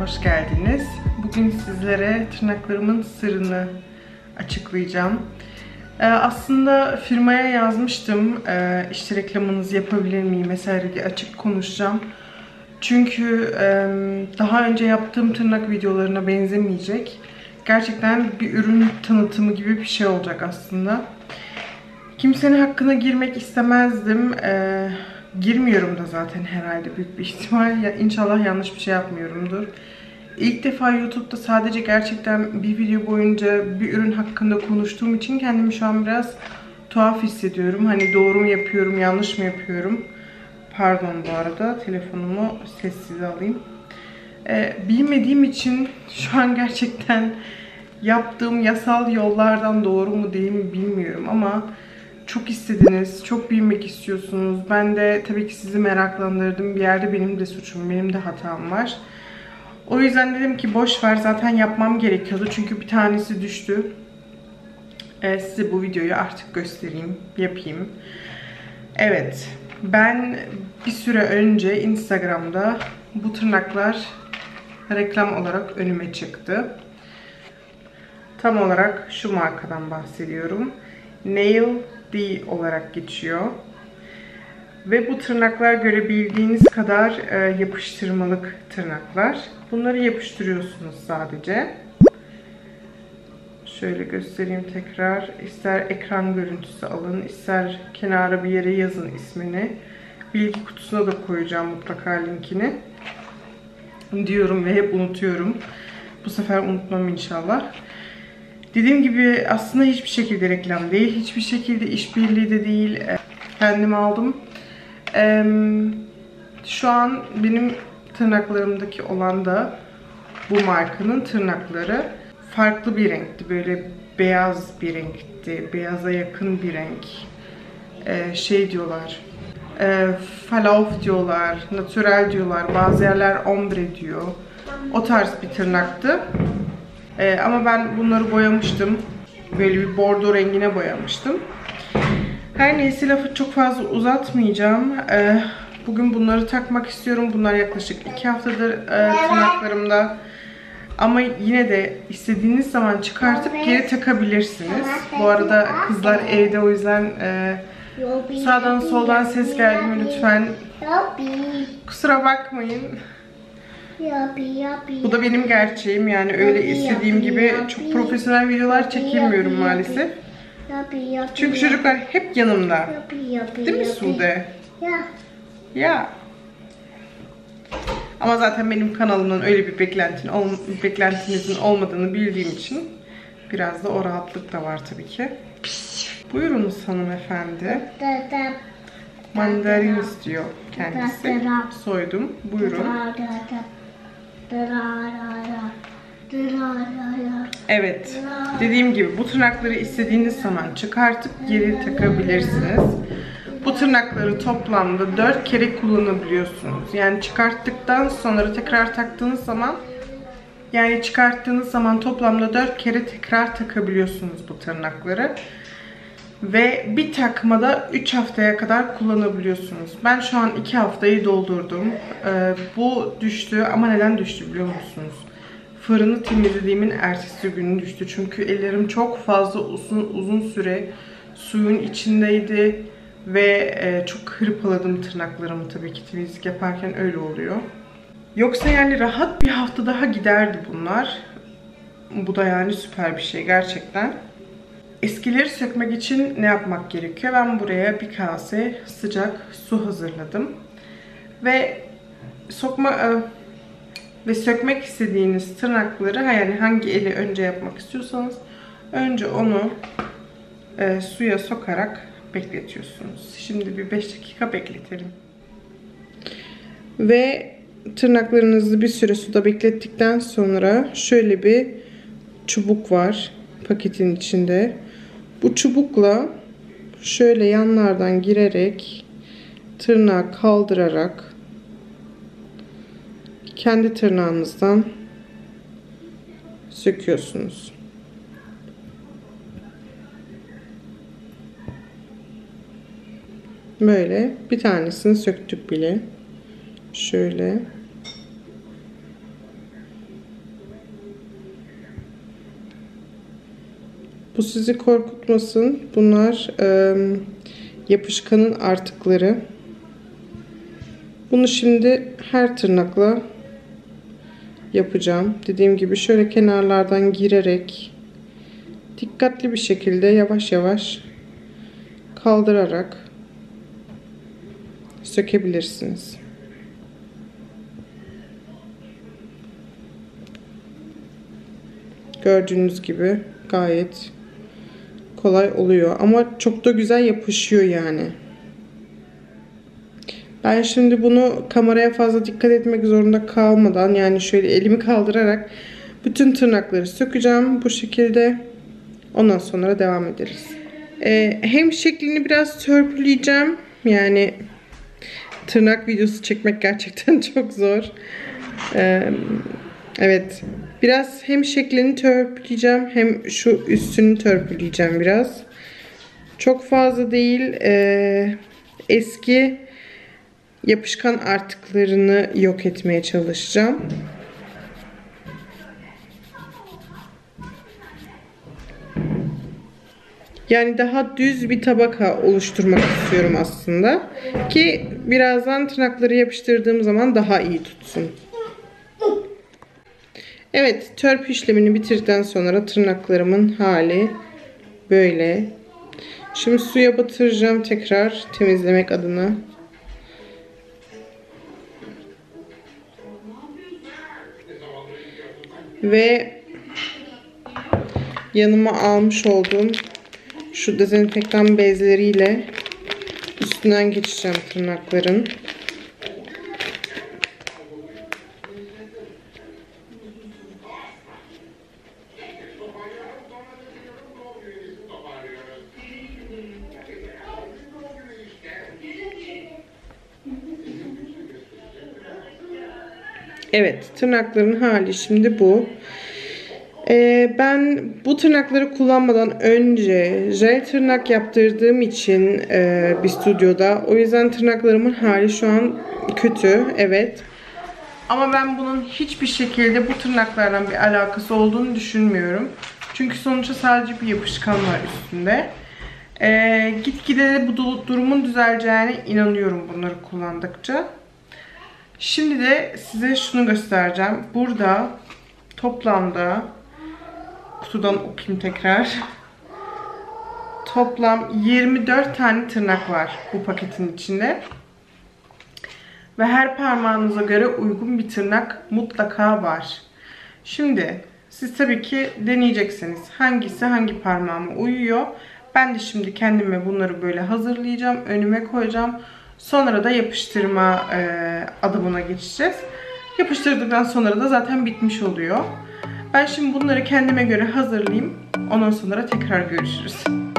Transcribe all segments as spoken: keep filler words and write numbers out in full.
hoş geldiniz. Bugün sizlere tırnaklarımın sırrını açıklayacağım. Ee, aslında firmaya yazmıştım, ee, işte reklamınızı yapabilir miyim vesaire diye açık konuşacağım. Çünkü e, daha önce yaptığım tırnak videolarına benzemeyecek. Gerçekten bir ürün tanıtımı gibi bir şey olacak aslında. Kimsenin hakkına girmek istemezdim. Ee, girmiyorum da zaten herhalde büyük bir ihtimal. Ya, İnşallah yanlış bir şey yapmıyorumdur. İlk defa YouTube'da sadece gerçekten bir video boyunca bir ürün hakkında konuştuğum için kendimi şu an biraz tuhaf hissediyorum. Hani doğru mu yapıyorum, yanlış mı yapıyorum? Pardon bu arada, telefonumu sessize alayım. Ee, bilmediğim için şu an gerçekten yaptığım yasal yollardan doğru mu değil mi bilmiyorum ama çok istediniz, çok bilmek istiyorsunuz. Ben de tabii ki sizi meraklandırdım. Bir yerde benim de suçum, benim de hatam var. O yüzden dedim ki boş ver, zaten yapmam gerekiyordu. Çünkü bir tanesi düştü. Ee, size bu videoyu artık göstereyim, yapayım. Evet, ben bir süre önce Instagram'da bu tırnaklar reklam olarak önüme çıktı. Tam olarak şu markadan bahsediyorum. Nail D olarak geçiyor. Ve bu tırnaklar görebildiğiniz kadar e, yapıştırmalık tırnaklar. Bunları yapıştırıyorsunuz sadece. Şöyle göstereyim tekrar. İster ekran görüntüsü alın, ister kenara bir yere yazın ismini. Bilgi kutusuna da koyacağım mutlaka linkini. Diyorum ve hep unutuyorum. Bu sefer unutmam inşallah. Dediğim gibi aslında hiçbir şekilde reklam değil, hiçbir şekilde işbirliği de değil. Kendim aldım. Şu an benim tırnaklarımdaki olan da bu markanın tırnakları. Farklı bir renkti, böyle beyaz bir renkti, beyaza yakın bir renk. Şey diyorlar, falauf diyorlar, natural diyorlar, bazı yerler ombre diyor. O tarz bir tırnaktı. Ee, ama ben bunları boyamıştım. Böyle bir bordo rengine boyamıştım. Her neyse, lafı çok fazla uzatmayacağım. Ee, bugün bunları takmak istiyorum. Bunlar yaklaşık iki haftadır e, tırnaklarımda. Ama yine de istediğiniz zaman çıkartıp geri takabilirsiniz. Bu arada kızlar evde, o yüzden e, sağdan soldan ses geldi mi lütfen kusura bakmayın. Bu da benim gerçeğim, yani öyle istediğim gibi çok profesyonel videolar çekemiyorum maalesef. Çünkü çocuklar hep yanımda. Değil mi Sude? Ya. Ama zaten benim kanalımdan öyle bir beklentin, beklentinizin olmadığını bildiğim için biraz da o rahatlık da var tabii ki. Buyurunuz hanımefendi. Mandarin istiyor kendisi. Soydum. Buyurun. Evet, dediğim gibi bu tırnakları istediğiniz zaman çıkartıp geri takabilirsiniz. Bu tırnakları toplamda dört kere kullanabiliyorsunuz. Yani çıkarttıktan sonra tekrar taktığınız zaman, yani çıkarttığınız zaman toplamda dört kere tekrar takabiliyorsunuz bu tırnakları. Ve bir takmada üç haftaya kadar kullanabiliyorsunuz. Ben şu an iki haftayı doldurdum. Ee, bu düştü ama neden düştü biliyor musunuz? Fırını temizlediğimin ertesi günü düştü. Çünkü ellerim çok fazla uzun uzun süre suyun içindeydi. Ve e, çok hırpaladım tırnaklarımı, tabii ki temizlik yaparken öyle oluyor. Yoksa yani rahat bir hafta daha giderdi bunlar. Bu da yani süper bir şey gerçekten. Eskileri sökmek için ne yapmak gerekiyor? Ben buraya bir kase sıcak su hazırladım. Ve sokma e, ve sökmek istediğiniz tırnakları, yani hangi eli önce yapmak istiyorsanız önce onu e, suya sokarak bekletiyorsunuz. Şimdi bir beş dakika bekletelim. Ve tırnaklarınızı bir süre suda beklettikten sonra şöyle bir çubuk var paketin içinde. Bu çubukla şöyle yanlardan girerek, tırnağı kaldırarak kendi tırnağınızdan söküyorsunuz. Böyle bir tanesini söktük bile. Şöyle. Bu sizi korkutmasın. Bunlar e, yapışkanın artıkları. Bunu şimdi her tırnakla yapacağım. Dediğim gibi şöyle kenarlardan girerek dikkatli bir şekilde yavaş yavaş kaldırarak sökebilirsiniz. Gördüğünüz gibi gayet kolay oluyor ama çok da güzel yapışıyor yani. Ben şimdi bunu kameraya fazla dikkat etmek zorunda kalmadan, yani şöyle elimi kaldırarak bütün tırnakları sökeceğim bu şekilde. Ondan sonra devam ederiz. Ee, hem şeklini biraz törpüleyeceğim. Yani tırnak videosu çekmek gerçekten çok zor. Ee, evet. Biraz hem şeklini törpüleyeceğim hem şu üstünü törpüleyeceğim biraz. Çok fazla değil. Ee, eski yapışkan artıklarını yok etmeye çalışacağım. Yani daha düz bir tabaka oluşturmak istiyorum aslında. Ki birazdan tırnakları yapıştırdığım zaman daha iyi tutsun. Evet, törpü işlemini bitirdikten sonra tırnaklarımın hali böyle. Şimdi suya batıracağım tekrar temizlemek adına. Ve yanıma almış olduğum şu dezenfektan bezleriyle üstünden geçeceğim tırnakların. Evet, tırnakların hali şimdi bu. Ee, ben bu tırnakları kullanmadan önce jel tırnak yaptırdığım için e, bir stüdyoda. O yüzden tırnaklarımın hali şu an kötü. Evet. Ama ben bunun hiçbir şekilde bu tırnaklardan bir alakası olduğunu düşünmüyorum. Çünkü sonuçta sadece bir yapışkan var üstünde. Ee, gitgide de bu durumun düzeleceğine inanıyorum bunları kullandıkça. Şimdi de size şunu göstereceğim. Burada toplamda, kutudan okuyayım tekrar. Toplam yirmi dört tane tırnak var bu paketin içinde. Ve her parmağınıza göre uygun bir tırnak mutlaka var. Şimdi siz tabii ki deneyeceksiniz. Hangisi hangi parmağıma uyuyor. Ben de şimdi kendime bunları böyle hazırlayacağım. Önüme koyacağım. Sonra da yapıştırma e, adımına geçeceğiz. Yapıştırdıktan sonra da zaten bitmiş oluyor. Ben şimdi bunları kendime göre hazırlayayım. Ondan sonra tekrar görüşürüz.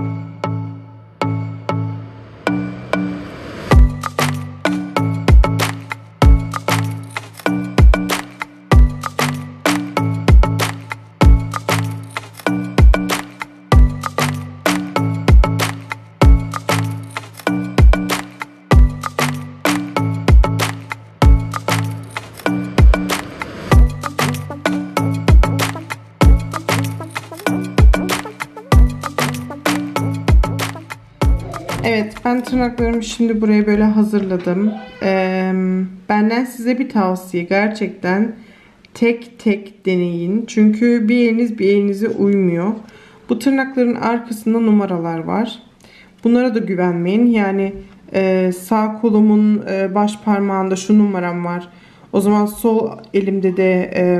Evet, ben tırnaklarımı şimdi buraya böyle hazırladım. Ee, benden size bir tavsiye, gerçekten tek tek deneyin. Çünkü bir eliniz bir elinize uymuyor. Bu tırnakların arkasında numaralar var. Bunlara da güvenmeyin. Yani e, sağ kolumun e, baş parmağında şu numaram var. O zaman sol elimde de e,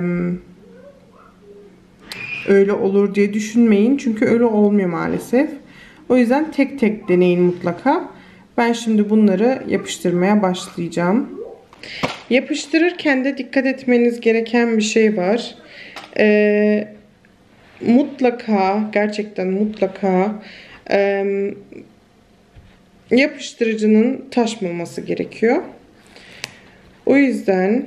öyle olur diye düşünmeyin. Çünkü öyle olmuyor maalesef. O yüzden tek tek deneyin mutlaka. Ben şimdi bunları yapıştırmaya başlayacağım. Yapıştırırken de dikkat etmeniz gereken bir şey var. Ee, mutlaka, gerçekten mutlaka e, yapıştırıcının taşmaması gerekiyor. O yüzden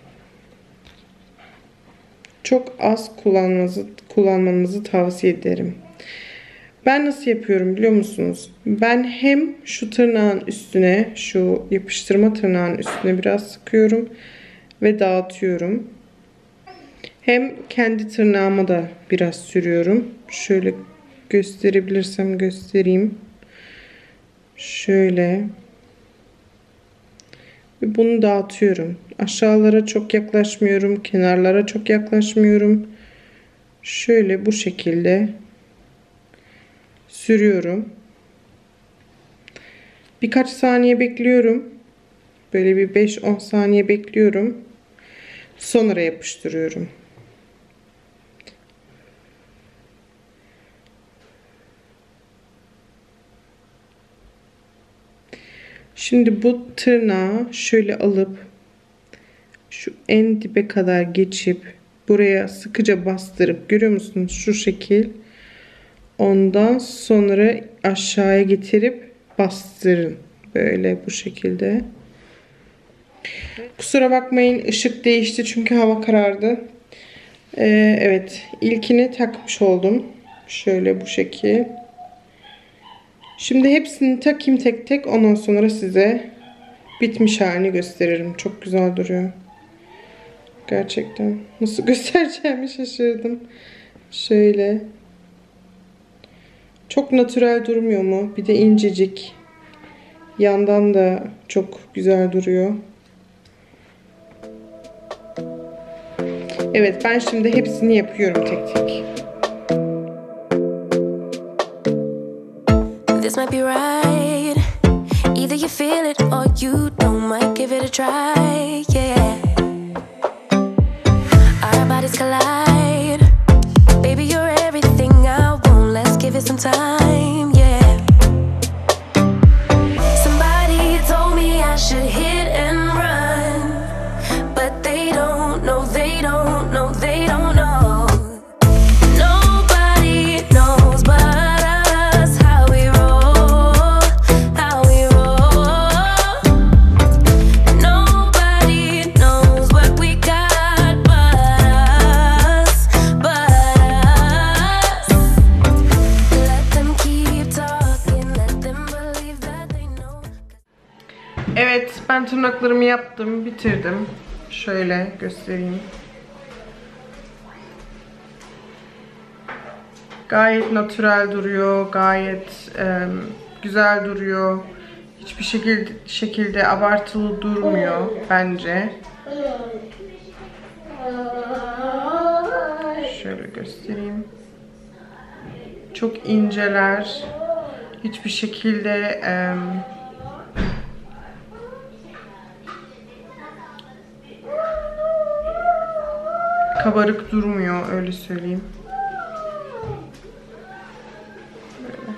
çok az kullanmanızı, kullanmanızı tavsiye ederim. Ben nasıl yapıyorum biliyor musunuz? Ben hem şu tırnağın üstüne, şu yapıştırma tırnağın üstüne biraz sıkıyorum ve dağıtıyorum. Hem kendi tırnağıma da biraz sürüyorum. Şöyle gösterebilirsem göstereyim. Şöyle. Ve bunu dağıtıyorum. Aşağılara çok yaklaşmıyorum. Kenarlara çok yaklaşmıyorum. Şöyle bu şekilde sürüyorum. Birkaç saniye bekliyorum. Böyle bir beş on saniye bekliyorum. Sonra yapıştırıyorum. Şimdi bu tırnağı şöyle alıp şu en dibe kadar geçip buraya sıkıca bastırıp, görüyor musunuz? Şu şekil. Ondan sonra aşağıya getirip bastırın. Böyle bu şekilde. Kusura bakmayın, ışık değişti çünkü hava karardı. Ee, evet, ilkini takmış oldum. Şöyle bu şekil. Şimdi hepsini takayım tek tek. Ondan sonra size bitmiş halini gösteririm. Çok güzel duruyor. Gerçekten. Nasıl göstereceğimi şaşırdım. Şöyle. Çok natürel durmuyor mu? Bir de incecik. Yandan da çok güzel duruyor. Evet, ben şimdi hepsini yapıyorum tek tek. This might be right. Either you feel it or you don't. Might give it a try. Yeah. Our bodies collide. Baby, you're everything I want. Let's give it some time. Yeah. Somebody told me I should hit and run, but they don't know. They don't know. They don't know. Nobody knows but evet, ben tırnaklarımı yaptım, bitirdim. Şöyle göstereyim. Gayet natürel duruyor, gayet e, güzel duruyor. Hiçbir şekilde, şekilde abartılı durmuyor bence. Şöyle göstereyim. Çok inceler. Hiçbir şekilde e, kabarık durmuyor, öyle söyleyeyim. Böyle.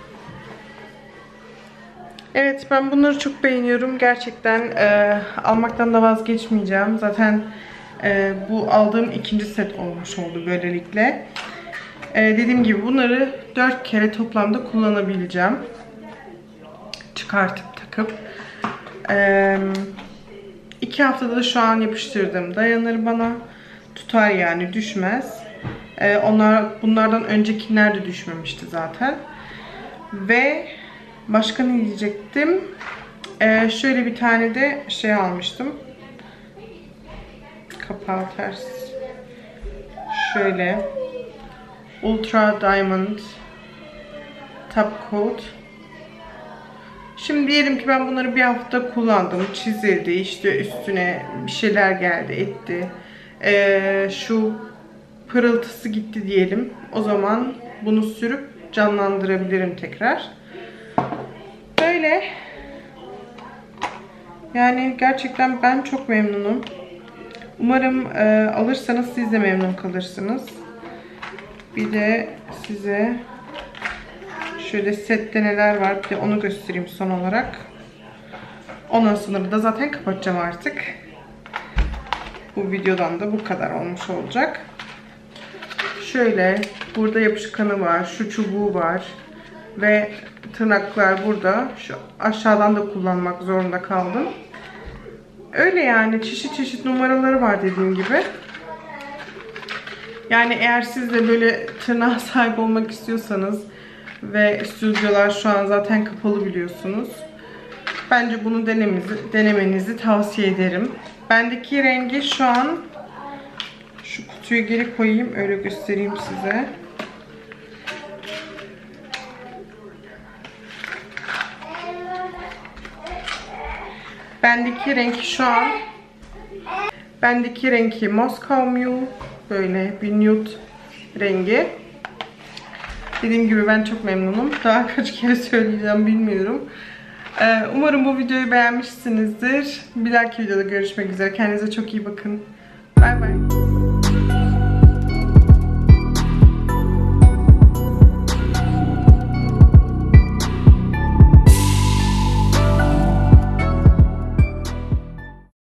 Evet, ben bunları çok beğeniyorum. Gerçekten e, almaktan da vazgeçmeyeceğim. Zaten e, bu aldığım ikinci set olmuş oldu böylelikle. E, dediğim gibi bunları dört kere toplamda kullanabileceğim. Çıkartıp takıp. E, iki haftada da şu an yapıştırdım. Dayanır bana. Tutar yani, düşmez. Ee, onlar bunlardan öncekiler de düşmemişti zaten. Ve başka ne diyecektim? Ee, şöyle bir tane de şey almıştım. Kapağı ters. Şöyle Ultra Diamond Top Coat. Şimdi diyelim ki ben bunları bir hafta kullandım. Çizildi, işte üstüne bir şeyler geldi, etti. Ee, şu pırıltısı gitti diyelim. O zaman bunu sürüp canlandırabilirim tekrar. Böyle. Yani gerçekten ben çok memnunum. Umarım e, alırsanız siz de memnun kalırsınız. Bir de size şöyle sette neler var, bir de onu göstereyim son olarak. Ondan sonra da zaten kapatacağım artık. Bu videodan da bu kadar olmuş olacak. Şöyle burada yapışkanı var, şu çubuğu var ve tırnaklar burada. Şu aşağıdan da kullanmak zorunda kaldım. Öyle yani, çeşit çeşit numaraları var dediğim gibi. Yani eğer siz de böyle tırnağa sahip olmak istiyorsanız ve stüdyolar şu an zaten kapalı biliyorsunuz. Bence bunu denemenizi, denemenizi tavsiye ederim. Bendeki rengi şu an, şu kutuyu geri koyayım, öyle göstereyim size. Bendeki renk şu an bendeki renki Moscow Mule, böyle bir nude rengi. Dediğim gibi ben çok memnunum. Daha kaç kere söyleyeceğim bilmiyorum. Ee, umarım bu videoyu beğenmişsinizdir. Bir dahaki videoda görüşmek üzere. Kendinize çok iyi bakın. Bay bay.